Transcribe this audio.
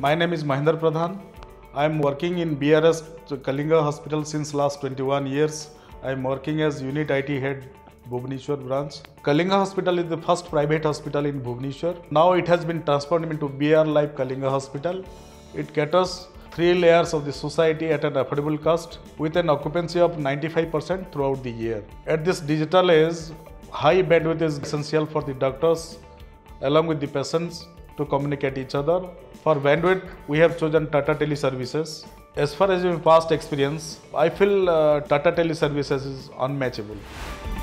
My name is Mahendra Pradhan. I am working in BRS Kalinga Hospital since last 21 years. I am working as Unit IT Head Bhubaneswar branch. Kalinga Hospital is the first private hospital in Bhubaneswar. Now it has been transformed into BR Life Kalinga Hospital. It caters three layers of the society at an affordable cost with an occupancy of 95% throughout the year. At this digital age, high bandwidth is essential for the doctors along with the patients to communicate each other. For bandwidth, we have chosen Tata Tele services. As far as my past experience, I feel Tata Tele services is unmatchable.